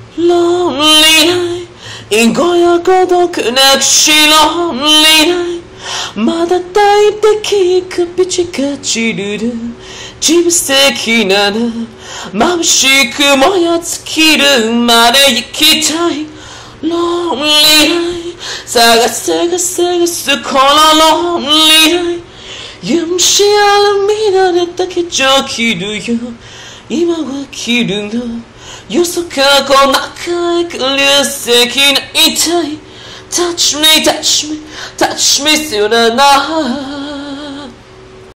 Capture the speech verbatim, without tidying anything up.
Lonely night 이거야 고독은 역시 lonely night 마다 따위 떼기 그 빛이 가지르르 집에서 기나는 맘시 그 뭐야 스키를 말해 이키타이 lonely night 사가 사가 사가 스콜라 lonely night 염시알은 미나를 따겠죠 기루요 이마와 기루는 요속하고 나카에 끌려 새기는 이타이 Touch me touch me touch me 소나 나